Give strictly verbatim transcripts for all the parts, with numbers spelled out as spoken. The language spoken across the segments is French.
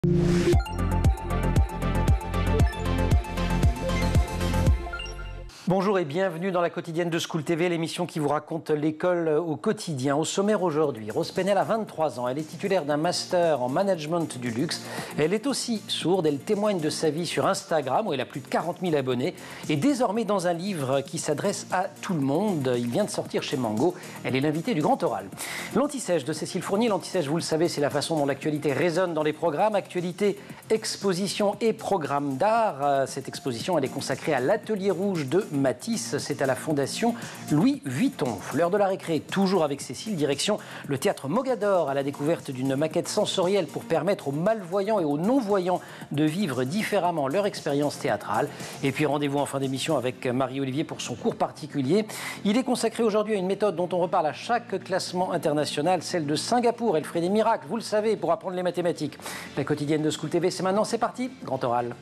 Bonjour et bienvenue dans la quotidienne de School T V, l'émission qui vous raconte l'école au quotidien. Au sommaire aujourd'hui, Rose Penel a vingt-trois ans, elle est titulaire d'un master en management du luxe. Elle est aussi sourde, elle témoigne de sa vie sur Instagram où elle a plus de quarante mille abonnés et désormais dans un livre qui s'adresse à tout le monde. Il vient de sortir chez Mango, elle est l'invitée du Grand Oral. L'Anti-Sèche de Cécile Fournier, l'Anti-Sèche, vous le savez, c'est la façon dont l'actualité résonne dans les programmes. Actualité, exposition et programme d'art. Cette exposition, elle est consacrée à l'Atelier Rouge de Matisse, c'est à la Fondation Louis Vuitton. L'heure de la récré, toujours avec Cécile, direction le théâtre Mogador à la découverte d'une maquette sensorielle pour permettre aux malvoyants et aux non-voyants de vivre différemment leur expérience théâtrale. Et puis rendez-vous en fin d'émission avec Marie-Olivier pour son cours particulier. Il est consacré aujourd'hui à une méthode dont on reparle à chaque classement international, celle de Singapour. Elle ferait des miracles, vous le savez, pour apprendre les mathématiques. La quotidienne de School T V, c'est maintenant, c'est parti, Grand Oral.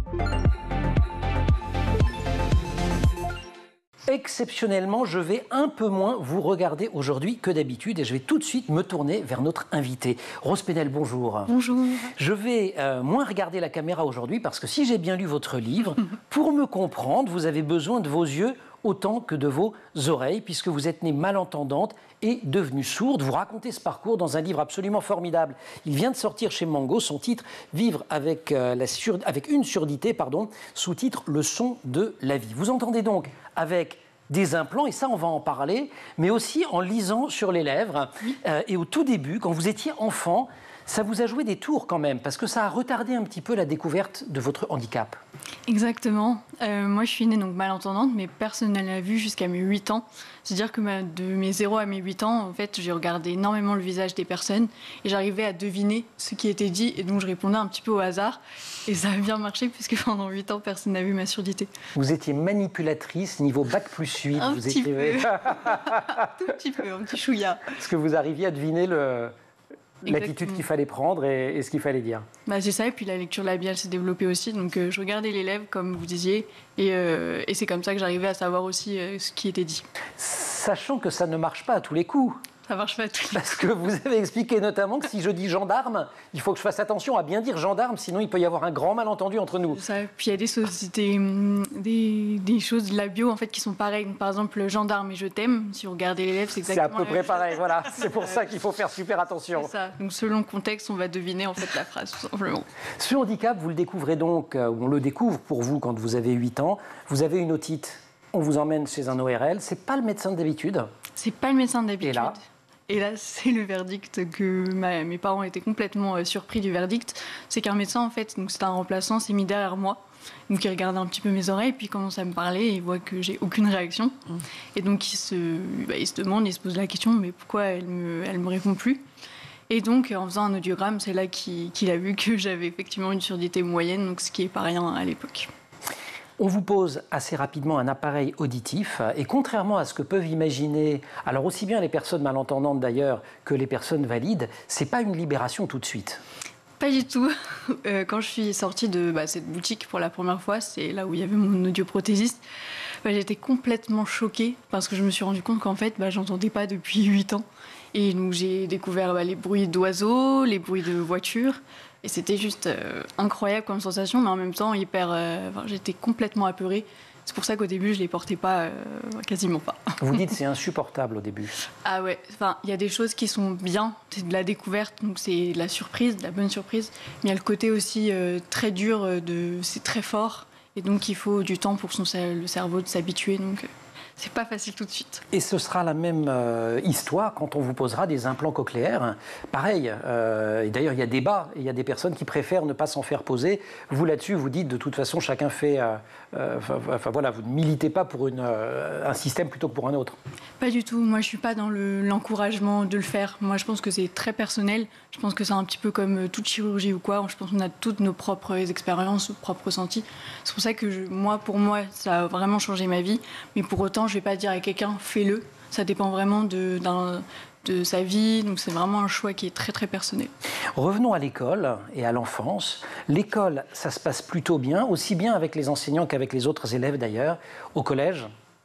Exceptionnellement, je vais un peu moins vous regarder aujourd'hui que d'habitude et je vais tout de suite me tourner vers notre invitée. Rose Penel, bonjour. Bonjour. Je vais euh, moins regarder la caméra aujourd'hui parce que si j'ai bien lu votre livre, pour me comprendre, vous avez besoin de vos yeux autant que de vos oreilles puisque vous êtes née malentendante et devenue sourde. Vous racontez ce parcours dans un livre absolument formidable. Il vient de sortir chez Mango, son titre « Vivre avec, euh, la sur... avec une surdité », pardon, sous-titre « Le son de la vie ». Vous entendez donc avec des implants, et ça on va en parler, mais aussi en lisant sur les lèvres. Oui. Euh, et au tout début, quand vous étiez enfant, ça vous a joué des tours quand même, parce que ça a retardé un petit peu la découverte de votre handicap. Exactement. Euh, moi, je suis née donc malentendante, mais personne ne l'a vu jusqu'à mes huit ans. C'est-à-dire que ma, de mes zéro à mes huit ans, en fait, j'ai regardé énormément le visage des personnes et j'arrivais à deviner ce qui était dit, et donc je répondais un petit peu au hasard. Et ça a bien marché, puisque pendant huit ans, personne n'a vu ma surdité. Vous étiez manipulatrice, niveau bac plus huit, un vous petit écrivez. Peu. Tout petit peu, un petit chouïa. Est-ce que vous arriviez à deviner le... l'attitude qu'il fallait prendre et, et ce qu'il fallait dire? Bah, c'est ça, et puis la lecture labiale s'est développée aussi, donc euh, je regardais les lèvres, comme vous disiez, et, euh, et c'est comme ça que j'arrivais à savoir aussi euh, ce qui était dit. Sachant que ça ne marche pas à tous les coups. Ça marche pas à tous les coups. Parce que vous avez expliqué notamment que si je dis gendarme, il faut que je fasse attention à bien dire gendarme, sinon il peut y avoir un grand malentendu entre nous. Ça, puis il y a des, choses, des, des, des choses labiaux en fait, qui sont pareilles. Par exemple, gendarme et je t'aime, si vous regardez les lèvres, c'est exactement C'est à peu près pareil, voilà. C'est pour ça qu'il faut faire super attention. C'est ça. Donc selon le contexte, on va deviner en fait la phrase, tout simplement. Ce handicap, vous le découvrez donc, euh, on le découvre pour vous quand vous avez huit ans. Vous avez une otite, on vous emmène chez un O R L. C'est pas le médecin d'habitude. C'est pas le médecin d'habitude. Et là Et là, c'est le verdict que ma, mes parents étaient complètement euh, surpris du verdict. C'est qu'un médecin, en fait, donc c'est un remplaçant, s'est mis derrière moi. Donc il regarde un petit peu mes oreilles, puis il commence à me parler, et il voit que j'ai aucune réaction. Mmh. Et donc il se, bah, il se demande, il se pose la question, mais pourquoi elle me, elle me répond plus? Et donc en faisant un audiogramme, c'est là qu'il, qu'il a vu que j'avais effectivement une surdité moyenne, donc ce qui est pas rien à l'époque. On vous pose assez rapidement un appareil auditif et contrairement à ce que peuvent imaginer, alors aussi bien les personnes malentendantes d'ailleurs que les personnes valides, c'est pas une libération tout de suite. Pas du tout. Euh, quand je suis sortie de bah, cette boutique pour la première fois, c'est là où il y avait mon audioprothésiste, bah, j'étais complètement choquée parce que je me suis rendu compte qu'en fait, bah, j'entendais pas depuis huit ans. Et donc j'ai découvert bah, les bruits d'oiseaux, les bruits de voitures. Et c'était juste euh, incroyable comme sensation, mais en même temps, hyper, euh, enfin, j'étais complètement apeurée. C'est pour ça qu'au début, je ne les portais pas, euh, quasiment pas. Vous dites que c'est insupportable au début. Ah ouais, enfin, il y a des choses qui sont bien, c'est de la découverte, donc c'est de la surprise, de la bonne surprise. Mais il y a le côté aussi euh, très dur, de, c'est très fort. Et donc, il faut du temps pour son, le cerveau de s'habituer. Donc, c'est pas facile tout de suite. Et ce sera la même euh, histoire quand on vous posera des implants cochléaires. Pareil, euh, et d'ailleurs il y a débat, et il y a des personnes qui préfèrent ne pas s'en faire poser. Vous là-dessus, vous dites de toute façon chacun fait... Euh, euh, enfin voilà, vous ne militez pas pour une, euh, un système plutôt que pour un autre. Pas du tout, moi je suis pas dans le, l'encouragement de le faire. Moi je pense que c'est très personnel. Je pense que c'est un petit peu comme toute chirurgie ou quoi. Je pense qu'on a toutes nos propres expériences, nos propres ressentis. C'est pour ça que je, moi, pour moi, ça a vraiment changé ma vie. Mais pour autant, je ne vais pas dire à quelqu'un, fais-le. Ça dépend vraiment de, d'un, de sa vie. Donc c'est vraiment un choix qui est très, très personnel. Revenons à l'école et à l'enfance. L'école, ça se passe plutôt bien, aussi bien avec les enseignants qu'avec les autres élèves d'ailleurs. Au collège,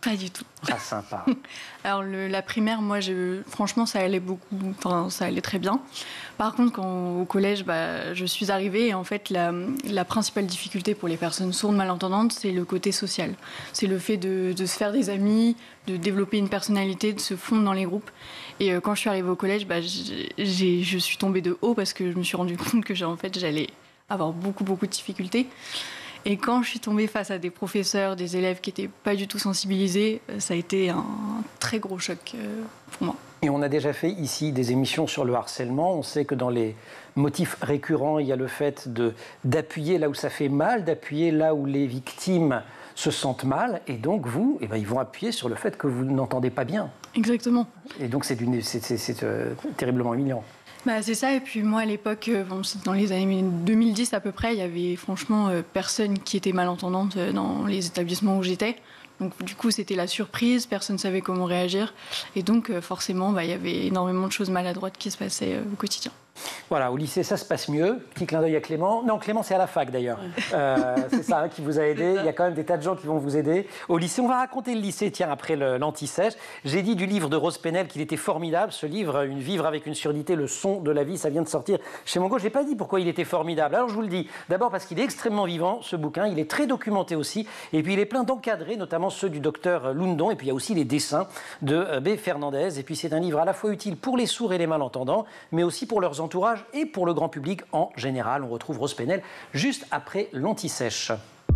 Pas du tout. Ah, sympa. Alors le, la primaire, moi, je, franchement, ça allait beaucoup, enfin, ça allait très bien. Par contre, quand, au collège, bah, je suis arrivée et en fait, la, la principale difficulté pour les personnes sourdes malentendantes, c'est le côté social. C'est le fait de, de se faire des amis, de développer une personnalité, de se fondre dans les groupes. Et euh, quand je suis arrivée au collège, bah, j'ai, je suis tombée de haut parce que je me suis rendu compte que en fait, j'allais avoir beaucoup, beaucoup de difficultés. Et quand je suis tombée face à des professeurs, des élèves qui n'étaient pas du tout sensibilisés, ça a été un très gros choc pour moi. Et on a déjà fait ici des émissions sur le harcèlement. On sait que dans les motifs récurrents, il y a le fait de, d'appuyer là où ça fait mal, d'appuyer là où les victimes se sentent mal. Et donc, vous, eh ben, ils vont appuyer sur le fait que vous n'entendez pas bien. Exactement. Et donc, c'est, d'une, c'est, c'est, c'est euh, terriblement humiliant. Bah, c'est ça, et puis moi à l'époque, bon, dans les années deux mille dix à peu près, il y avait franchement euh, personne qui était malentendante dans les établissements où j'étais. Donc du coup c'était la surprise, personne ne savait comment réagir. Et donc euh, forcément, bah, il y avait énormément de choses maladroites qui se passaient euh, au quotidien. Voilà, au lycée, ça se passe mieux. Petit clin d'œil à Clément. Non, Clément, c'est à la fac, d'ailleurs. Euh, c'est ça hein, qui vous a aidé. Il y a quand même des tas de gens qui vont vous aider. Au lycée, on va raconter le lycée, tiens, après le, l'anti-sèche. J'ai dit du livre de Rose Penel qu'il était formidable. Ce livre, une Vivre avec une surdité, le son de la vie, ça vient de sortir chez Mongo. Je n'ai pas dit pourquoi il était formidable. Alors, je vous le dis. D'abord parce qu'il est extrêmement vivant, ce bouquin. Il est très documenté aussi. Et puis, il est plein d'encadrés, notamment ceux du docteur Loundon. Et puis, il y a aussi les dessins de B. Fernandez. Et puis, c'est un livre à la fois utile pour les sourds et les malentendants, mais aussi pour leurs entourages et pour le grand public en général. On retrouve Rose Penel juste après l'anti-sèche.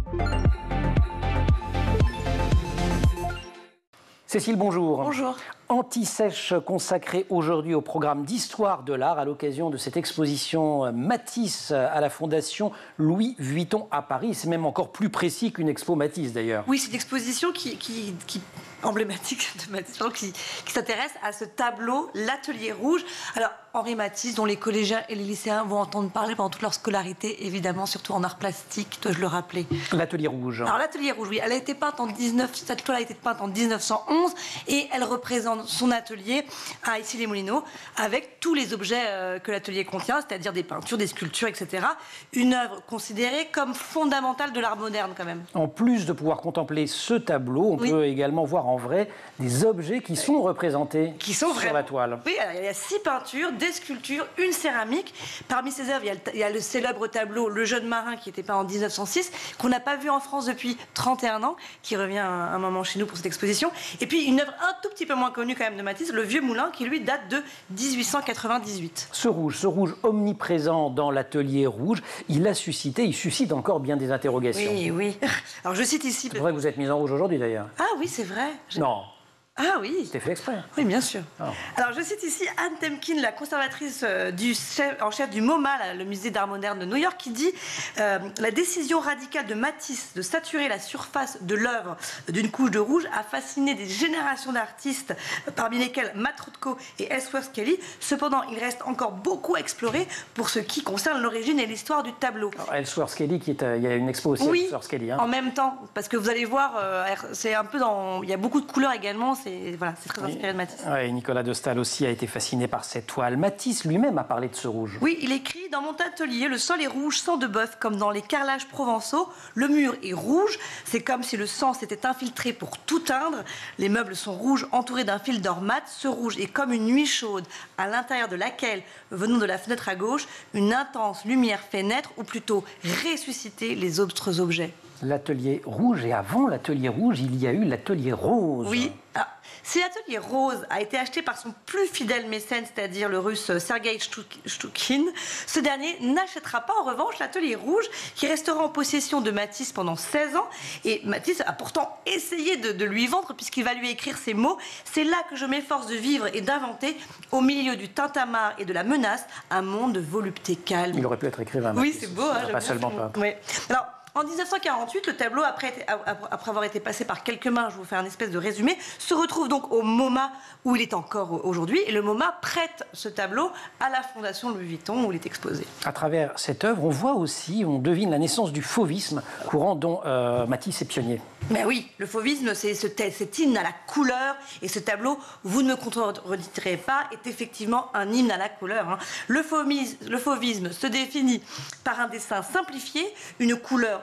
Cécile, bonjour. Bonjour. Anti-sèche consacrée aujourd'hui au programme d'histoire de l'art à l'occasion de cette exposition Matisse à la Fondation Louis Vuitton à Paris. C'est même encore plus précis qu'une expo Matisse d'ailleurs. Oui, c'est une exposition qui, qui, qui emblématique de Matisse, qui, qui s'intéresse à ce tableau, l'Atelier Rouge. Alors, Henri Matisse, dont les collégiens et les lycéens vont entendre parler pendant toute leur scolarité, évidemment, surtout en art plastique, dois-je le rappeler. L'Atelier Rouge. Alors, l'Atelier Rouge, oui, elle a été peinte en dix-neuf, cette toile a été peinte en dix-neuf cent onze et elle représente son atelier à Issy-les-Moulineaux avec tous les objets euh, que l'atelier contient, c'est-à-dire des peintures, des sculptures, et cetera. Une œuvre considérée comme fondamentale de l'art moderne, quand même. En plus de pouvoir contempler ce tableau, on oui. peut également voir en vrai des objets qui sont représentés qui sont sur la toile. Oui, alors, il y a six peintures, des sculptures, une céramique. Parmi ces œuvres, il y a le, il y a le célèbre tableau Le Jeune Marin qui était peint en dix-neuf cent six, qu'on n'a pas vu en France depuis trente et un ans, qui revient un, un moment chez nous pour cette exposition. Et puis une œuvre un tout petit peu moins connue quand même de Matisse, Le Vieux Moulin, qui lui date de dix-huit cent quatre-vingt-dix-huit. Ce rouge, ce rouge omniprésent dans l'Atelier Rouge, il a suscité, il suscite encore bien des interrogations. Oui, oui. Alors je cite ici... C'est vrai que vous êtes mise en rouge aujourd'hui d'ailleurs. Ah oui, c'est vrai. Je... Non. Ah oui. C'était fait exprès. Oui, bien sûr. Oh. Alors, je cite ici Anne Temkin, la conservatrice euh, du chef, en chef du MoMA, là, le musée d'art moderne de New York, qui dit euh, la décision radicale de Matisse de saturer la surface de l'œuvre d'une couche de rouge a fasciné des générations d'artistes, euh, parmi lesquels Matt Rothko et Ellsworth Kelly. Cependant, il reste encore beaucoup à explorer pour ce qui concerne l'origine et l'histoire du tableau. Alors, Ellsworth Kelly, qui est, euh, il y a une expo aussi. Oui, Ellsworth Kelly, hein. En même temps, parce que vous allez voir, euh, c'est un peu dans, il y a beaucoup de couleurs également. C'est voilà, c'est très inspiré de Matisse. Ouais, Nicolas de Staël aussi a été fasciné par cette toile. Matisse lui-même a parlé de ce rouge. Oui, il écrit « Dans mon atelier, le sol est rouge, sang de bœuf, comme dans les carrelages provençaux. Le mur est rouge, c'est comme si le sang s'était infiltré pour tout teindre. Les meubles sont rouges, entourés d'un fil d'or mat. Ce rouge est comme une nuit chaude, à l'intérieur de laquelle, venant de la fenêtre à gauche, une intense lumière fait naître, ou plutôt ressusciter, les autres objets. » L'Atelier Rouge, et avant l'Atelier Rouge, il y a eu l'Atelier Rose. Oui. Ah, si l'Atelier Rose a été acheté par son plus fidèle mécène, c'est-à-dire le russe Sergueï Chtoukine, ce dernier n'achètera pas en revanche l'Atelier Rouge, qui restera en possession de Matisse pendant seize ans. Et Matisse a pourtant essayé de, de lui vendre, puisqu'il va lui écrire ces mots « C'est là que je m'efforce de vivre et d'inventer, au milieu du tintamarre et de la menace, un monde de volupté calme. » Il aurait pu être écrivain, Matisse. Oui, c'est beau. Hein, pas seulement pas. Oui. Alors, en dix-neuf cent quarante-huit, le tableau, après, après avoir été passé par quelques mains, je vais vous faire un espèce de résumé, se retrouve donc au MoMA où il est encore aujourd'hui. Et le MoMA prête ce tableau à la Fondation Louis Vuitton où il est exposé. À travers cette œuvre, on voit aussi, on devine la naissance du fauvisme, courant dont euh, Matisse est pionnier. Mais oui, le fauvisme, c'est ce, cet hymne à la couleur. Et ce tableau, vous ne me contredirez pas, est effectivement un hymne à la couleur. Hein. Le, fauvisme, le fauvisme se définit par un dessin simplifié, une couleur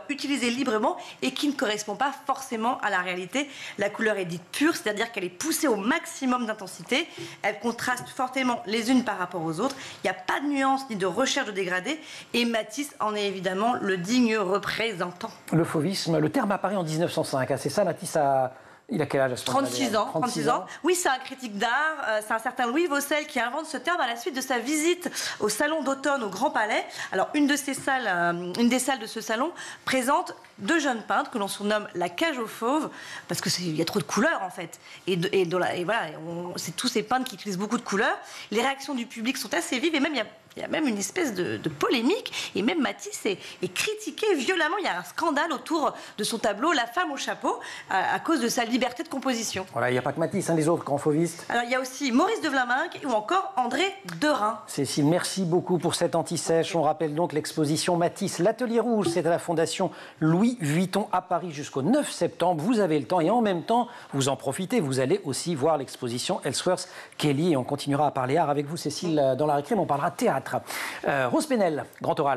utilisée librement et qui ne correspond pas forcément à la réalité. La couleur est dite pure, c'est-à-dire qu'elle est poussée au maximum d'intensité. Elle contraste fortement les unes par rapport aux autres. Il n'y a pas de nuance ni de recherche de dégradé. Et Matisse en est évidemment le digne représentant. Le fauvisme, le terme apparaît en mille neuf cent cinq. Hein, c'est ça, Matisse a... Il a quel âge à ce moment-là? trente-six ans. trente-six ans. Oui, c'est un critique d'art. Euh, c'est un certain Louis Vaucel qui invente ce terme à la suite de sa visite au salon d'automne au Grand Palais. Alors, une de ces salles, euh, une des salles de ce salon présente deux jeunes peintres que l'on surnomme la cage aux fauves, parce qu'il y a trop de couleurs en fait. Et, de, et, de la, et voilà, c'est tous ces peintres qui utilisent beaucoup de couleurs. Les réactions du public sont assez vives et même il y a Il y a même une espèce de, de polémique, et même Matisse est, est critiqué violemment. Il y a un scandale autour de son tableau La femme au chapeau, à, à cause de sa liberté de composition. Voilà, il n'y a pas que Matisse, hein, les autres grands fauvistes. Alors il y a aussi Maurice de Vlaminck ou encore André Derain. Cécile, merci beaucoup pour cette anti-sèche. On rappelle donc l'exposition Matisse, l'Atelier Rouge, c'est à la Fondation Louis Vuitton à Paris jusqu'au neuf septembre. Vous avez le temps et en même temps, vous en profitez. Vous allez aussi voir l'exposition Ellsworth Kelly et on continuera à parler art avec vous, Cécile, dans la récré, mais on parlera théâtre. Euh, Rose Penel, grand oral.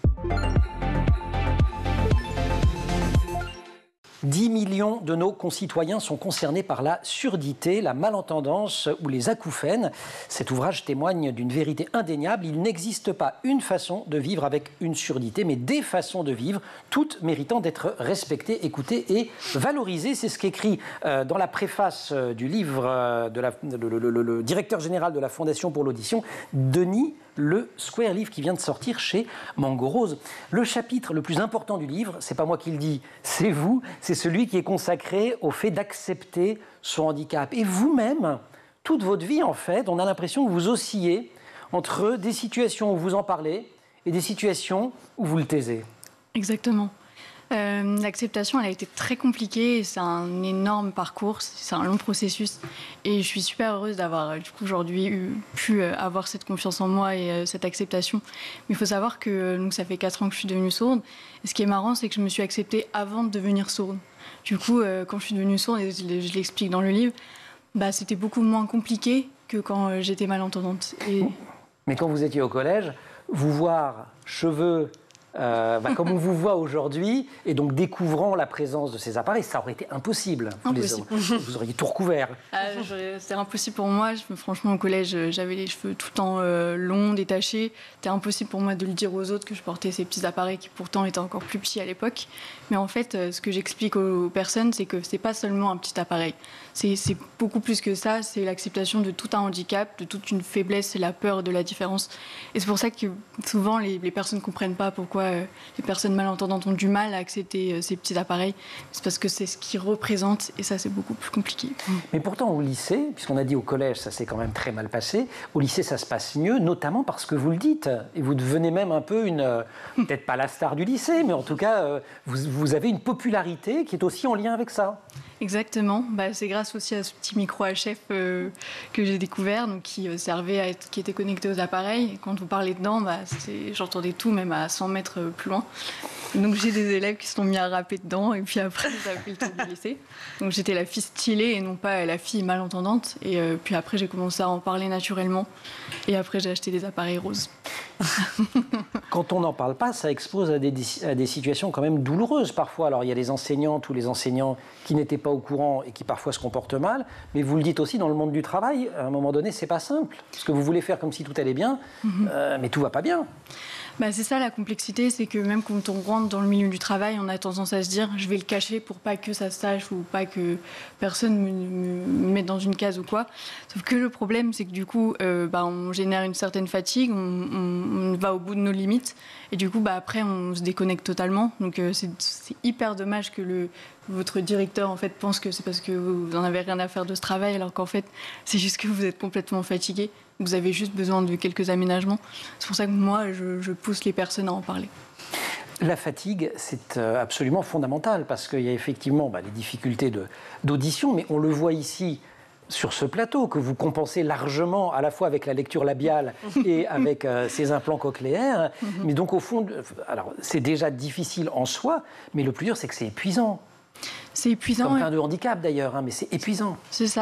dix millions de nos concitoyens sont concernés par la surdité, la malentendance ou les acouphènes. Cet ouvrage témoigne d'une vérité indéniable. Il n'existe pas une façon de vivre avec une surdité, mais des façons de vivre, toutes méritant d'être respectées, écoutées et valorisées. C'est ce qu'écrit euh, dans la préface euh, du livre euh, de la, le, le, le, le directeur général de la Fondation pour l'audition, Denis Le Square, livre qui vient de sortir chez Mango Rose. Le chapitre le plus important du livre, c'est pas moi qui le dis, c'est vous, c'est celui qui est consacré au fait d'accepter son handicap. Et vous-même, toute votre vie, en fait, on a l'impression que vous oscillez entre des situations où vous en parlez et des situations où vous le taisez. Exactement. Euh, L'acceptation, elle a été très compliquée. C'est un énorme parcours, c'est un long processus. Et je suis super heureuse d'avoir, du coup, aujourd'hui eu, pu avoir cette confiance en moi et euh, cette acceptation. Mais il faut savoir que donc, ça fait quatre ans que je suis devenue sourde. Et ce qui est marrant, c'est que je me suis acceptée avant de devenir sourde. Du coup, euh, quand je suis devenue sourde, et je l'explique dans le livre, bah, c'était beaucoup moins compliqué que quand euh, j'étais malentendante. Et... Mais quand vous étiez au collège, vous voir cheveux... Euh, bah, comme on vous voit aujourd'hui, et donc découvrant la présence de ces appareils, ça aurait été impossible. Impossible. Vous, les, vous auriez tout recouvert. Ah, c'est impossible pour moi. Je, franchement, au collège, j'avais les cheveux tout le temps euh, longs, détachés. C'était impossible pour moi de le dire aux autres que je portais ces petits appareils qui pourtant étaient encore plus petits à l'époque. Mais en fait, euh, ce que j'explique aux, aux personnes, c'est que c'est pas seulement un petit appareil. C'est beaucoup plus que ça. C'est l'acceptation de tout un handicap, de toute une faiblesse, c'est la peur de la différence. Et c'est pour ça que souvent, les, les personnes ne comprennent pas pourquoi euh, les personnes malentendantes ont du mal à accepter euh, ces petits appareils. C'est parce que c'est ce qu'ils représentent et ça, c'est beaucoup plus compliqué. Mais pourtant, au lycée, puisqu'on a dit au collège, ça s'est quand même très mal passé, au lycée, ça se passe mieux, notamment parce que vous le dites. Et vous devenez même un peu une, euh, peut-être pas la star du lycée, mais en tout cas, euh, vous, vous avez une popularité qui est aussi en lien avec ça. Exactement. Bah, c'est grâce aussi à ce petit micro H F euh, que j'ai découvert, donc qui euh, servait à être, qui était connecté aux appareils. Et quand vous parlez dedans, bah, j'entendais tout, même à cent mètres plus loin. Donc j'ai des élèves qui se sont mis à rapper dedans, et puis après, ça a pris le tour du lycée. Donc j'étais la fille stylée et non pas la fille malentendante. Et euh, puis après, j'ai commencé à en parler naturellement. Et après, j'ai acheté des appareils roses. Quand on n'en parle pas, ça expose à des, à des situations quand même douloureuses parfois. Alors il y a les enseignantes ou les enseignants qui n'étaient pas au courant et qui parfois se comportent mal, mais vous le dites aussi dans le monde du travail, à un moment donné, c'est pas simple. Parce que vous voulez faire comme si tout allait bien, mm-hmm. euh, mais tout va pas bien. Bah, c'est ça la complexité, c'est que même quand on rentre dans le milieu du travail, on a tendance à se dire je vais le cacher pour pas que ça se sache ou pas que personne me, me, me mette dans une case ou quoi. Sauf que le problème, c'est que du coup, euh, bah, on génère une certaine fatigue, on, on, on va au bout de nos limites et du coup, bah, après, on se déconnecte totalement. Donc euh, c'est hyper dommage que le, votre directeur en fait, pense que c'est parce que vous n'en avez rien à faire de ce travail, alors qu'en fait, c'est juste que vous êtes complètement fatigué. Vous avez juste besoin de quelques aménagements. C'est pour ça que moi, je, je pousse les personnes à en parler. La fatigue, c'est absolument fondamental parce qu'il y a effectivement bah, les difficultés d'audition, mais on le voit ici sur ce plateau que vous compensez largement à la fois avec la lecture labiale et avec euh, ces implants cochléaires. Mais donc au fond, alors c'est déjà difficile en soi, mais le plus dur, c'est que c'est épuisant. C'est épuisant. Comme plein de handicaps d'ailleurs, hein, mais c'est épuisant. C'est ça.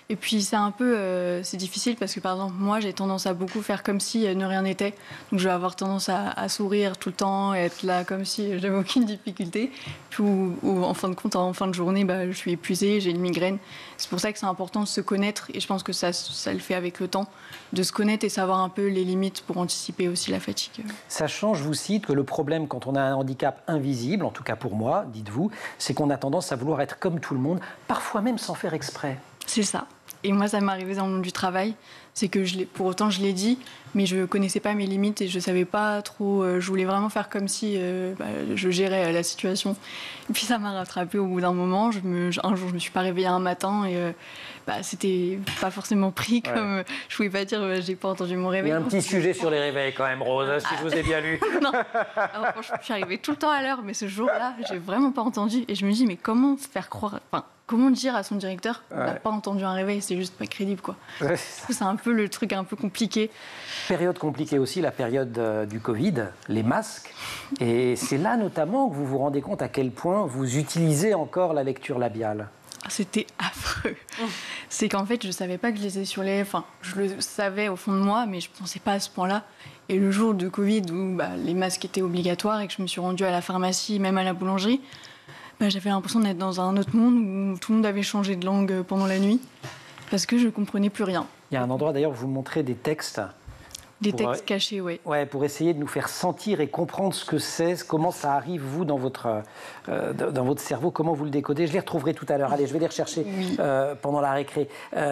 Et puis c'est un peu, euh, c'est difficile parce que par exemple moi j'ai tendance à beaucoup faire comme si euh, ne rien n'était. Donc je vais avoir tendance à, à sourire tout le temps et être là comme si j'avais aucune difficulté. Puis ou, ou en fin de compte, en fin de journée, bah, je suis épuisée, j'ai une migraine. C'est pour ça que c'est important de se connaître et je pense que ça, ça le fait avec le temps, de se connaître et savoir un peu les limites pour anticiper aussi la fatigue. Sachant, je vous cite, que le problème quand on a un handicap invisible, en tout cas pour moi, dites-vous, c'est qu'on a tendance à vouloir être comme tout le monde, parfois même sans faire exprès. C'est ça. Et moi, ça m'est arrivé dans le monde du travail. C'est que je l'ai, pour autant, je l'ai dit, mais je ne connaissais pas mes limites et je ne savais pas trop. Euh, je voulais vraiment faire comme si euh, bah, je gérais euh, la situation. Et puis ça m'a rattrapée au bout d'un moment. Je me, un jour, je ne me suis pas réveillée un matin et euh, bah, c'était pas forcément pris comme. Ouais. Euh, je ne pouvais pas dire euh, j'ai pas entendu mon réveil. Il y a un petit sujet sur les réveils quand même, Rose, si je vous ai bien lu. Non, alors, franchement, je suis arrivée tout le temps à l'heure, mais ce jour-là, je n'ai vraiment pas entendu. Et je me dis, mais comment faire croire. Enfin, comment dire à son directeur qu'on n'a ouais. pas entendu un réveil, c'est juste pas crédible, quoi. Ouais. C'est un peu le truc un peu compliqué. Période compliquée aussi, la période euh, du Covid, les masques. Et c'est là notamment que vous vous rendez compte à quel point vous utilisez encore la lecture labiale. C'était affreux. Mmh. C'est qu'en fait, je ne savais pas que je lisais sur les... Enfin, je le savais au fond de moi, mais je ne pensais pas à ce point-là. Et le jour de Covid, où bah, les masques étaient obligatoires et que je me suis rendue à la pharmacie, même à la boulangerie, bah, j'avais l'impression d'être dans un autre monde où tout le monde avait changé de langue pendant la nuit parce que je ne comprenais plus rien. Il y a un endroit d'ailleurs où vous montrez des textes. Des pour, textes cachés, oui. Ouais, pour essayer de nous faire sentir et comprendre ce que c'est, comment ça arrive, vous, dans votre, euh, dans votre cerveau, comment vous le décodez. Je les retrouverai tout à l'heure. Allez, je vais les rechercher oui. euh, pendant la récré.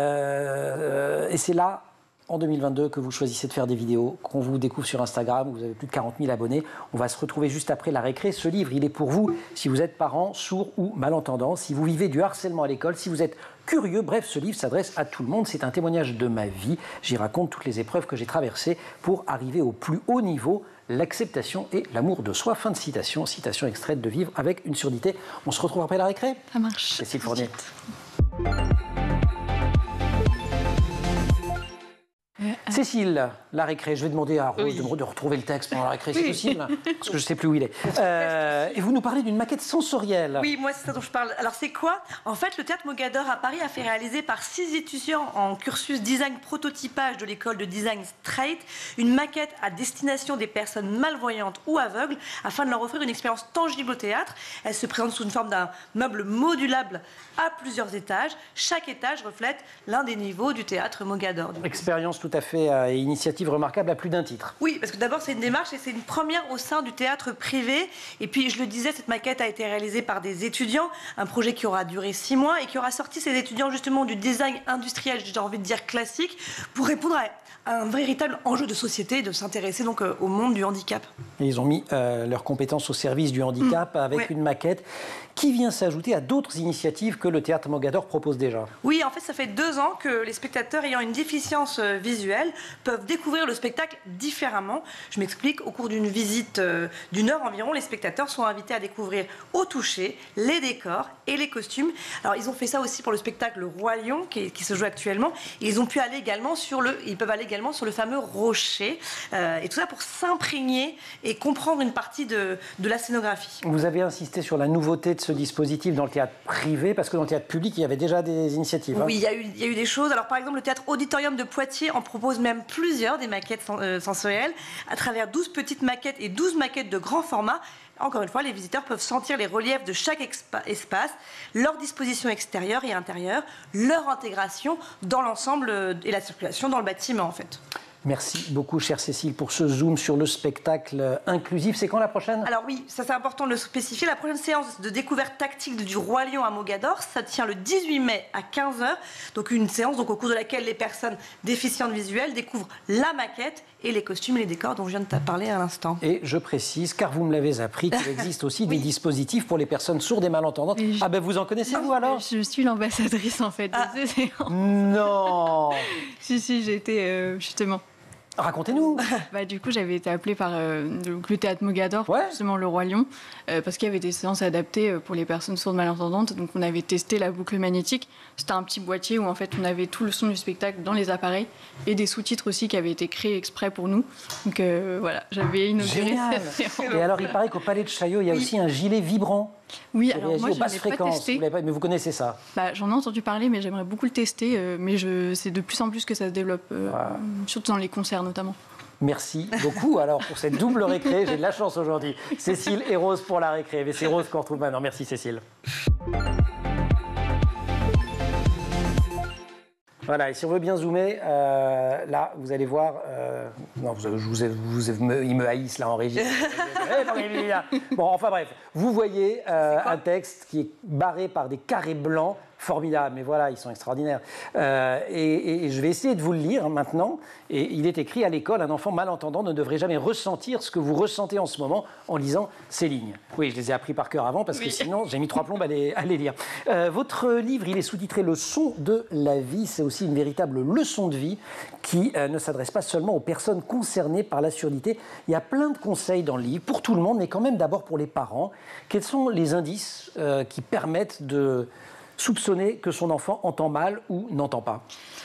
Euh, et c'est là, en deux mille vingt-deux, que vous choisissez de faire des vidéos, qu'on vous découvre sur Instagram, vous avez plus de quarante mille abonnés. On va se retrouver juste après la récré. Ce livre, il est pour vous, si vous êtes parent, sourd ou malentendant, si vous vivez du harcèlement à l'école, si vous êtes curieux. Bref, ce livre s'adresse à tout le monde. C'est un témoignage de ma vie. J'y raconte toutes les épreuves que j'ai traversées pour arriver au plus haut niveau, l'acceptation et l'amour de soi. Fin de citation, citation extraite de Vivre avec une surdité. On se retrouve après la récré. Ça marche. Cécile Fournier. Cécile, la récré, je vais demander à Rose oui. de, de retrouver le texte pendant la récré, c'est oui. possible, parce que je ne sais plus où il est. Euh, et vous nous parlez d'une maquette sensorielle. Oui, moi c'est ça dont je parle. Alors c'est quoi? En fait, le Théâtre Mogador à Paris a fait réaliser par six étudiants en cursus design prototypage de l'école de design Straight une maquette à destination des personnes malvoyantes ou aveugles afin de leur offrir une expérience tangible au théâtre. Elle se présente sous une forme d'un meuble modulable à plusieurs étages. Chaque étage reflète l'un des niveaux du Théâtre Mogador. Expérience tout à fait euh, et initiative remarquable à plus d'un titre. Oui, parce que d'abord c'est une démarche et c'est une première au sein du théâtre privé. Et puis je le disais, cette maquette a été réalisée par des étudiants, un projet qui aura duré six mois et qui aura sorti ces étudiants justement du design industriel, j'ai envie de dire classique, pour répondre à un véritable enjeu de société, de s'intéresser donc euh, au monde du handicap. Et ils ont mis euh, leurs compétences au service du handicap mmh, avec ouais. une maquette qui vient s'ajouter à d'autres initiatives que le Théâtre Mogador propose déjà. Oui, en fait, ça fait deux ans que les spectateurs ayant une déficience euh, visuelle peuvent découvrir le spectacle différemment. Je m'explique, au cours d'une visite euh, d'une heure environ, les spectateurs sont invités à découvrir au toucher les décors et les costumes. Alors, ils ont fait ça aussi pour le spectacle Le Roi Lion, qui, qui se joue actuellement. Et ils ont pu aller également sur le, ils peuvent aller également sur le fameux rocher. Euh, et tout ça pour s'imprégner et comprendre une partie de, de la scénographie. Vous avez insisté sur la nouveauté de ce dispositif dans le théâtre privé, parce que dans le théâtre public, il y avait déjà des initiatives. Oui, hein. il y a eu, il y a eu des choses. Alors, par exemple, le théâtre Auditorium de Poitiers en propose même plusieurs, des maquettes sensorielles, à travers douze petites maquettes et douze maquettes de grand format. Encore une fois, les visiteurs peuvent sentir les reliefs de chaque espace, leur disposition extérieure et intérieure, leur intégration dans l'ensemble et la circulation dans le bâtiment, en fait. Merci beaucoup, chère Cécile, pour ce zoom sur le spectacle inclusif. C'est quand la prochaine? Alors oui, ça c'est important de le spécifier. La prochaine séance de découverte tactile du Roi Lion à Mogador, ça tient le dix-huit mai à quinze heures. Donc une séance donc, au cours de laquelle les personnes déficientes visuelles découvrent la maquette et les costumes et les décors dont je viens de te parler à l'instant. Et je précise, car vous me l'avez appris, qu'il existe aussi oui. des dispositifs pour les personnes sourdes et malentendantes. Je... Ah ben vous en connaissez, non, vous alors? Je suis l'ambassadrice en fait. Ah. Non. Si, si, j'ai été euh, justement... Racontez-nous. Bah, du coup, j'avais été appelée par euh, le, le théâtre Mogador, Ouais. justement le Roi Lion, euh, parce qu'il y avait des séances adaptées euh, pour les personnes sourdes malentendantes. Donc, on avait testé la boucle magnétique. C'était un petit boîtier où, en fait, on avait tout le son du spectacle dans les appareils et des sous-titres aussi qui avaient été créés exprès pour nous. Donc, euh, voilà, j'avais inauguré Génial. cette séance. Et alors, il paraît qu'au Palais de Chaillot, il y a Oui. aussi un gilet vibrant Oui, qui alors réagit moi, aux je ne basses l'ai pas fréquences. testé. Vous l'avez pas- mais vous connaissez ça. Bah, j'en ai entendu parler, mais j'aimerais beaucoup le tester. euh, mais je, c'est de plus en plus que ça se développe, euh, Voilà. surtout dans les concerts notamment. Merci beaucoup alors pour cette double récré. J'ai de la chance aujourd'hui. Cécile et Rose pour la récré. Mais c'est Rose qu'on retrouve maintenant. Merci Cécile. Voilà, et si on veut bien zoomer, euh, là, vous allez voir... Euh, non, vous, je vous, ai- vous ai- me- ils me haïssent là en régie. Bon, enfin bref, vous voyez euh, un texte qui est barré par des carrés blancs, formidables, mais voilà, ils sont extraordinaires. Euh, et, et- et je vais essayer de vous le lire maintenant. Et il est écrit: à l'école, un enfant malentendant ne devrait jamais ressentir ce que vous ressentez en ce moment en lisant ces lignes. Oui, je les ai appris par cœur avant parce que Oui. sinon j'ai mis trois plombes à les, à les lire. Euh, votre livre, il est sous-titré Le son de la vie. C'est aussi une véritable leçon de vie qui euh, ne s'adresse pas seulement aux personnes concernées par la surdité. Il y a plein de conseils dans le livre pour tout le monde, mais quand même d'abord pour les parents. Quels sont les indices euh, qui permettent de soupçonner que son enfant entend mal ou n'entend pas?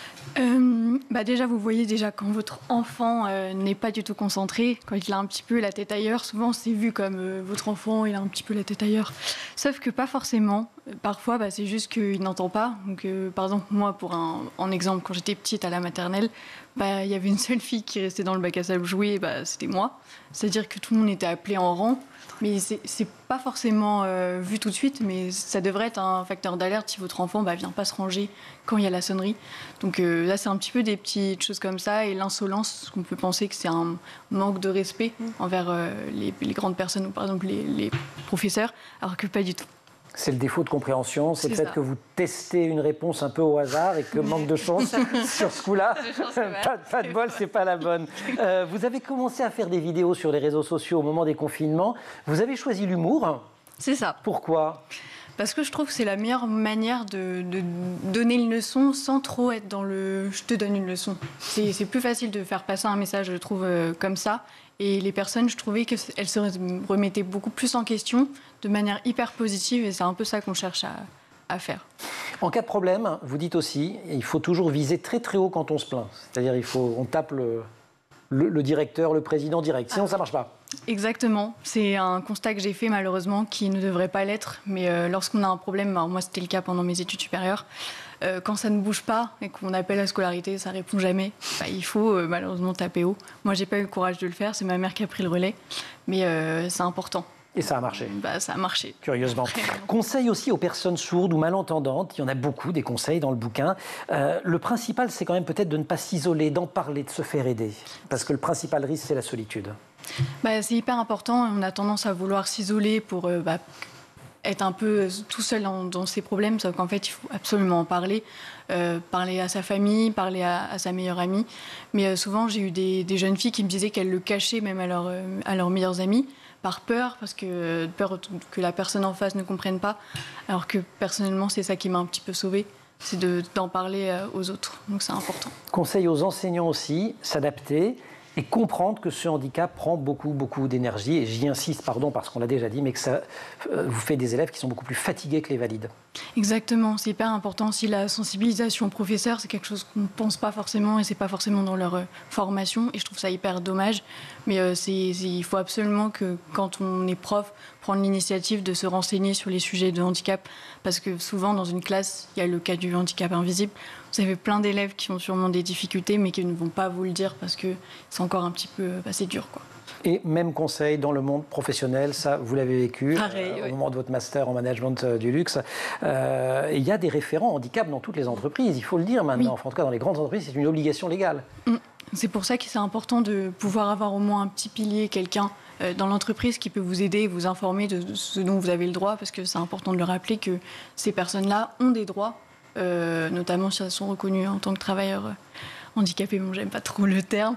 Euh, bah déjà, vous voyez déjà quand votre enfant euh, n'est pas du tout concentré, quand il a un petit peu la tête ailleurs, souvent c'est vu comme euh, votre enfant, il a un petit peu la tête ailleurs. Sauf que pas forcément. Parfois, bah, c'est juste qu'il n'entend pas. Donc, euh, par exemple, moi, pour un en exemple, quand j'étais petite à la maternelle, bah, il y avait une seule fille qui restait dans le bac à sable jouer, bah, c'était moi. C'est-à-dire que tout le monde était appelé en rang. Mais c'est c'est pas forcément euh, vu tout de suite, mais ça devrait être un facteur d'alerte si votre enfant bah, vient pas se ranger quand il y a la sonnerie. Donc euh, là, c'est un petit peu des petites choses comme ça. Et l'insolence, qu'on peut penser que c'est un manque de respect envers euh, les, les grandes personnes ou par exemple les, les professeurs, alors que pas du tout. C'est le défaut de compréhension, c'est le C'est fait ça. que vous testez une réponse un peu au hasard et que manque de chance sur ce coup-là. Pas, pas de bol, c'est pas la bonne. Euh, vous avez commencé à faire des vidéos sur les réseaux sociaux au moment des confinements. Vous avez choisi l'humour. C'est ça. Pourquoi? Parce que je trouve que c'est la meilleure manière de, de donner une leçon sans trop être dans le « je te donne une leçon ». C'est c'est plus facile de faire passer un message, je trouve, euh, comme ça. Et les personnes, je trouvais qu'elles se remettaient beaucoup plus en question de manière hyper positive. Et c'est un peu ça qu'on cherche à, à faire. En cas de problème, vous dites aussi, il faut toujours viser très très haut quand on se plaint. C'est-à-dire il faut, on tape le, le, le directeur, le président direct. Sinon, Ah. ça marche pas. Exactement. C'est un constat que j'ai fait malheureusement qui ne devrait pas l'être. Mais euh, lorsqu'on a un problème, alors moi c'était le cas pendant mes études supérieures, euh, quand ça ne bouge pas et qu'on appelle la scolarité, ça répond jamais, bah, il faut euh, malheureusement taper haut. Moi j'ai pas eu le courage de le faire, c'est ma mère qui a pris le relais. Mais euh, c'est important. Et ça a marché. Bah, ça a marché. Curieusement. Très bien. Conseil aussi aux personnes sourdes ou malentendantes. Il y en a beaucoup des conseils dans le bouquin. Euh, le principal, c'est quand même peut-être de ne pas s'isoler, d'en parler, de se faire aider. Parce que le principal risque, c'est la solitude. Bah, c'est hyper important. On a tendance à vouloir s'isoler pour euh, bah, être un peu tout seul dans, dans ses problèmes, sauf qu'en fait, il faut absolument en parler. Euh, parler à sa famille, parler à, à sa meilleure amie. Mais euh, souvent, j'ai eu des, des jeunes filles qui me disaient qu'elles le cachaient même à, leur, euh, à leurs meilleures amies, par peur, parce que peur que la personne en face ne comprenne pas. Alors que personnellement, c'est ça qui m'a un petit peu sauvée, c'est de, d'en parler euh, aux autres. Donc c'est important. Conseil aux enseignants aussi, s'adapter et comprendre que ce handicap prend beaucoup, beaucoup d'énergie. Et j'y insiste, pardon, parce qu'on l'a déjà dit, mais que ça euh, vous fait des élèves qui sont beaucoup plus fatigués que les valides. Exactement, c'est hyper important aussi la sensibilisation aux professeurs, c'est quelque chose qu'on ne pense pas forcément et c'est pas forcément dans leur euh, formation et je trouve ça hyper dommage. Mais euh, c'est, c'est, il faut absolument que quand on est prof, prendre l'initiative de se renseigner sur les sujets de handicap parce que souvent dans une classe, il y a le cas du handicap invisible. Vous avez plein d'élèves qui ont sûrement des difficultés mais qui ne vont pas vous le dire parce que c'est encore un petit peu assez dur, quoi. Et même conseil dans le monde professionnel, ça vous l'avez vécu Pareil, euh, oui. au moment de votre master en management euh, du luxe. Euh, il y a des référents handicap dans toutes les entreprises, il faut le dire maintenant. Oui. Enfin, en tout cas, dans les grandes entreprises, c'est une obligation légale. Mm. C'est pour ça que c'est important de pouvoir avoir au moins un petit pilier, quelqu'un euh, dans l'entreprise qui peut vous aider, vous informer de ce dont vous avez le droit, parce que c'est important de le rappeler que ces personnes-là ont des droits, euh, notamment si elles sont reconnues en tant que travailleurs euh, handicapés. Bon, j'aime pas trop le terme,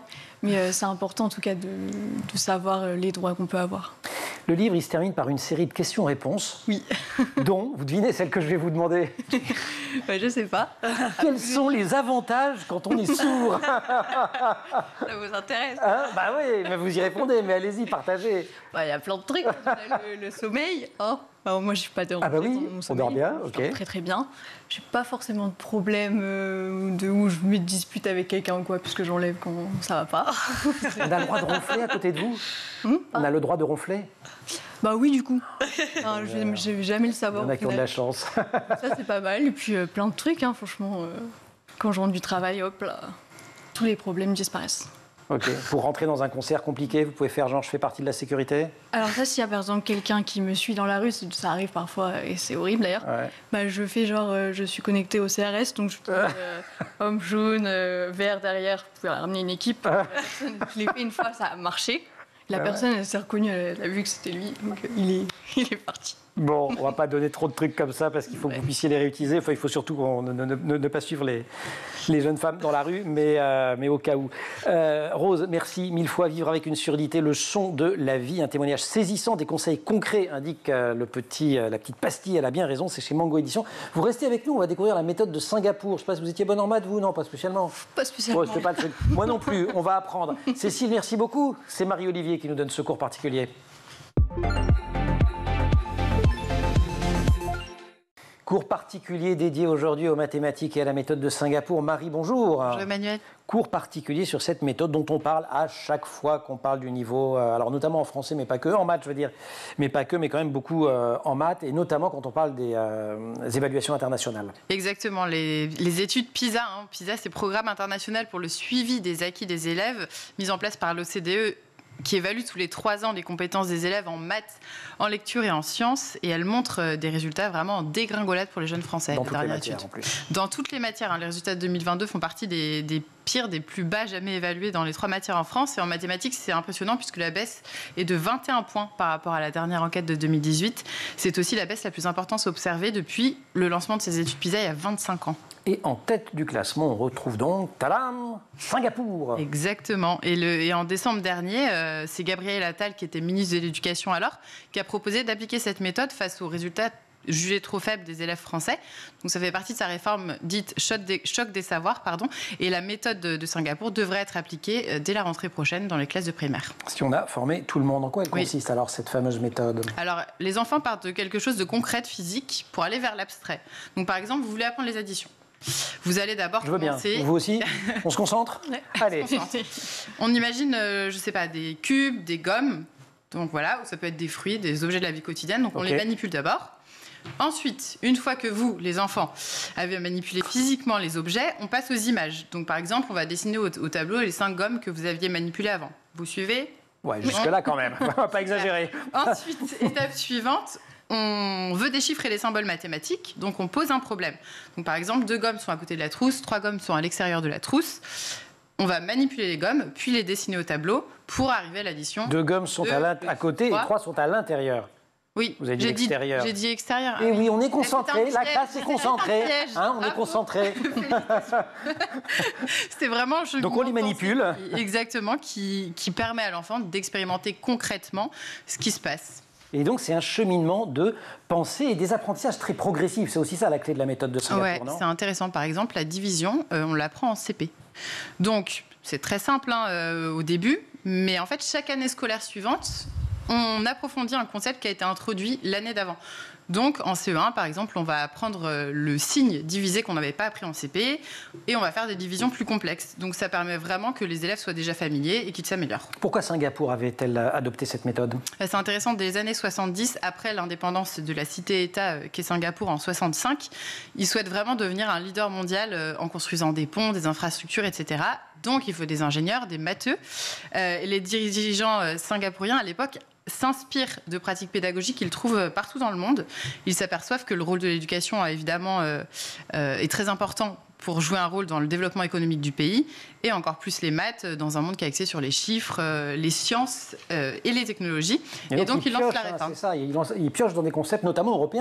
Mais euh, c'est important en tout cas de, de savoir les droits qu'on peut avoir. Le livre, il se termine par une série de questions-réponses. Oui. Dont, vous devinez celle que je vais vous demander. Ouais, je sais pas. Quels sont les avantages quand on est sourd? Ça vous intéresse? Hein? Bah oui, mais vous y répondez, mais allez-y, partagez. Bah, il y a plein de trucs. le, le sommeil, hein. Alors, moi, je suis pas dérangée Ah bah oui, dans mon on sommeil. dort bien, Je ok. dors très très bien. J'ai pas forcément de problème euh, de où je me dispute avec quelqu'un ou quoi, puisque j'enlève quand ça va pas. On a le droit de ronfler à côté de vous? Hum, On a le droit de ronfler? Bah oui, du coup. Enfin, je vais- je vais jamais le Il y savoir. en a au qui ont de final. la chance. Ça, c'est pas mal. Et puis, euh, plein de trucs, hein, franchement. euh, quand je rentre du travail, hop là, tous les problèmes disparaissent. Ok. Pour rentrer dans un concert compliqué, vous pouvez faire genre je fais partie de la sécurité? Alors ça, s'il y a par exemple quelqu'un qui me suit dans la rue, c'est- ça arrive parfois et c'est horrible d'ailleurs, Ouais. bah, je fais genre, euh, je suis connectée au C R S, donc je dis euh, homme jaune, euh, vert derrière, vous pouvez ramener une équipe. La personne, je l'ai fait une fois, ça a marché. La Ouais. personne, elle s'est reconnue, elle a vu que c'était lui, donc euh, il est, il est parti. Bon, on va pas donner trop de trucs comme ça parce qu'il faut que Ouais. vous puissiez les réutiliser. Enfin, il faut surtout qu'on ne, ne- ne- ne pas suivre les, les jeunes femmes dans la rue, mais, euh, mais au cas où. Euh, Rose, merci mille fois. Vivre avec une surdité, le son de la vie, un témoignage saisissant, des conseils concrets, indique euh, le petit, euh, la petite pastille. Elle a bien raison, c'est chez Mango Édition. Vous restez avec nous, on va découvrir la méthode de Singapour. Je ne sais pas si vous étiez bonne en maths, vous? Non, pas spécialement. Pas spécialement. Ouais, c'était pas le truc. Moi non plus, on va apprendre. Cécile, merci beaucoup. C'est Marie-Olivier qui nous donne ce cours particulier. Cours particulier dédié aujourd'hui aux mathématiques et à la méthode de Singapour. Marie, bonjour. Bonjour Emmanuel. Cours particulier sur cette méthode dont on parle à chaque fois qu'on parle du niveau, euh, alors notamment en français, mais pas que, en maths, je veux dire, mais pas que, mais quand même beaucoup euh, en maths, et notamment quand on parle des euh, évaluations internationales. Exactement, les, les études PISA. Hein. PISA, c'est Programme international pour le suivi des acquis des élèves, mis en place par l'O C D E, qui évalue tous les trois ans les compétences des élèves en maths, en lecture et en sciences. Et elle montre des résultats vraiment en dégringolade pour les jeunes Français. Dans la toutes les dernière matières, étude. en plus. Dans toutes les matières. Hein. Les résultats de deux mille vingt-deux font partie des, des pires, des plus bas jamais évalués dans les trois matières en France. Et en mathématiques, c'est impressionnant puisque la baisse est de vingt et un points par rapport à la dernière enquête de deux mille dix-huit. C'est aussi la baisse la plus importante observée depuis le lancement de ces études PISA il y a vingt-cinq ans. Et en tête du classement, on retrouve donc, tadam, Singapour. Exactement. Et, le, et en décembre dernier, euh, c'est Gabriel Attal, qui était ministre de l'Éducation alors, qui a proposé d'appliquer cette méthode face aux résultats jugés trop faibles des élèves français. Donc ça fait partie de sa réforme dite choc des, choc des savoirs. Pardon. Et la méthode de, de Singapour devrait être appliquée euh, dès la rentrée prochaine dans les classes de primaire. Si on a formé tout le monde, en quoi elle Oui. consiste alors, cette fameuse méthode? Alors, les enfants partent de quelque chose de concret, de physique, pour aller vers l'abstrait. Donc par exemple, vous voulez apprendre les additions. Vous allez d'abord Je veux bien. commencer... Vous aussi? On se concentre? Ouais. Allez. On imagine, euh, je sais pas, des cubes, des gommes. Donc voilà, ou ça peut être des fruits, des objets de la vie quotidienne. Donc on Ok. les manipule d'abord. Ensuite, une fois que vous, les enfants, avez manipulé physiquement les objets, on passe aux images. Donc par exemple, on va dessiner au, au tableau les cinq gommes que vous aviez manipulées avant. Vous suivez? Ouais, jusque-là quand même. On va pas exagérer. Ensuite, étape suivante, on veut déchiffrer les symboles mathématiques, donc on pose un problème. Donc par exemple, deux gommes sont à côté de la trousse, trois gommes sont à l'extérieur de la trousse. On va manipuler les gommes, puis les dessiner au tableau pour arriver à l'addition. Deux gommes sont Deux, à, l'in- deux, à côté trois. et trois sont à l'intérieur. Oui, Vous avez dit j'ai dit extérieur. J'ai dit extérieur. Et Ah oui, on est concentré, C'est un la piège, classe est c'est un concentrée. piège. Hein, on est Bravo. concentré. C'était vraiment... je- Donc on les manipule. Qui- Exactement, qui, qui permet à l'enfant d'expérimenter concrètement ce qui se passe. Et donc c'est un cheminement de pensée et des apprentissages très progressifs. C'est aussi ça la clé de la méthode de Singapour, Ouais, non? c'est intéressant. Par exemple, la division, euh, on l'apprend en C P. Donc, c'est très simple hein, euh, au début, mais en fait, chaque année scolaire suivante, on approfondit un concept qui a été introduit l'année d'avant. Donc, en C E un, par exemple, on va apprendre euh, le signe divisé qu'on n'avait pas appris en C P et on va faire des divisions plus complexes. Donc, ça permet vraiment que les élèves soient déjà familiers et qu'ils s'améliorent. Pourquoi Singapour avait-elle adopté cette méthode? C'est intéressant, dès les années soixante-dix, après l'indépendance de la cité-État euh, qu'est Singapour en soixante-cinq, ils souhaitent vraiment devenir un leader mondial euh, en construisant des ponts, des infrastructures, et cetera. Donc il faut des ingénieurs, des matheux. Euh, et les dirigeants euh, singapouriens, à l'époque, s'inspirent de pratiques pédagogiques qu'ils trouvent partout dans le monde. Ils s'aperçoivent que le rôle de l'éducation, évidemment, euh, euh, est très important pour jouer un rôle dans le développement économique du pays, et encore plus les maths, dans un monde qui est axé sur les chiffres, euh, les sciences euh, et les technologies. Et, et donc, donc ils lancent la réforme. Hein, c'est ça, ils, lancent, ils piochent dans des concepts, notamment européens.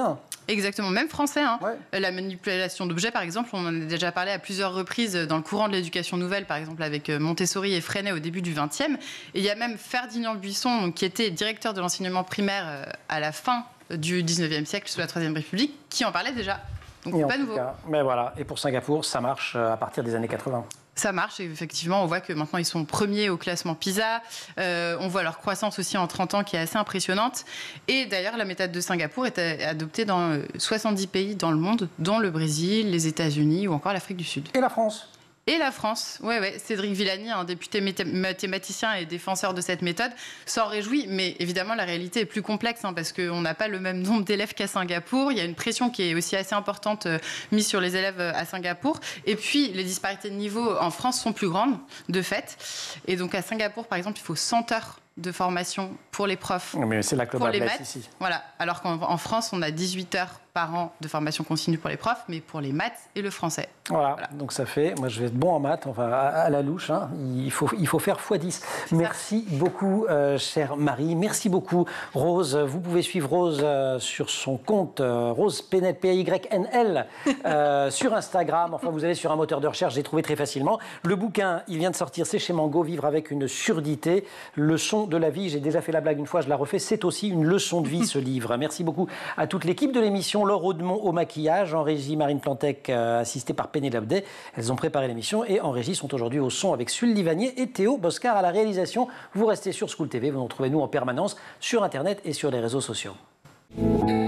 Exactement, même français. Hein. Ouais. La manipulation d'objets, par exemple, on en a déjà parlé à plusieurs reprises dans le courant de l'éducation nouvelle, par exemple avec Montessori et Freinet au début du vingtième. Et il y a même Ferdinand Buisson, donc, qui était directeur de l'enseignement primaire à la fin du dix-neuvième siècle, sous la Troisième République, qui en parlait déjà. Donc et pas nouveau. Cas, mais voilà. Et pour Singapour, ça marche à partir des années quatre-vingts. Ça marche, et effectivement, on voit que maintenant ils sont premiers au classement PISA. Euh, on voit leur croissance aussi en trente ans qui est assez impressionnante. Et d'ailleurs, la méthode de Singapour est adoptée dans soixante-dix pays dans le monde, dont le Brésil, les États-Unis ou encore l'Afrique du Sud. Et la France ? Et la France, ouais, ouais. Cédric Villani, un député mathématicien et défenseur de cette méthode, s'en réjouit. Mais évidemment, la réalité est plus complexe hein, parce qu'on n'a pas le même nombre d'élèves qu'à Singapour. Il y a une pression qui est aussi assez importante euh, mise sur les élèves à Singapour. Et puis, les disparités de niveau en France sont plus grandes, de fait. Et donc, à Singapour, par exemple, il faut cent heures de formation pour les profs, mais c'est là que le pour bas les blesse maths. Ici. Voilà. Alors qu'en France, on a dix-huit heures par an de formation continue pour les profs, mais pour les maths et le français. Voilà, voilà. Donc ça fait, moi je vais être bon en maths, enfin à, à la louche, hein. il, faut, il faut faire fois dix. Merci ça. beaucoup, euh, chère Marie. Merci beaucoup, Rose. Vous pouvez suivre Rose euh, sur son compte, euh, Rose P Y N L, euh, sur Instagram. Enfin, vous allez sur un moteur de recherche, j'ai trouvé très facilement. Le bouquin, il vient de sortir, c'est chez Mango, Vivre avec une surdité, leçon de la vie. J'ai déjà fait la blague une fois, je la refais. C'est aussi une leçon de vie, ce livre. Merci beaucoup à toute l'équipe de l'émission. Laure Audemont au maquillage, en régie Marine Plantec, euh, assistée par Pénélope Day. Elles ont préparé l'émission et en régie sont aujourd'hui au son avec Sul Livanier et Théo Boscar à la réalisation. Vous restez sur School T V, vous nous retrouvez nous en permanence sur Internet et sur les réseaux sociaux.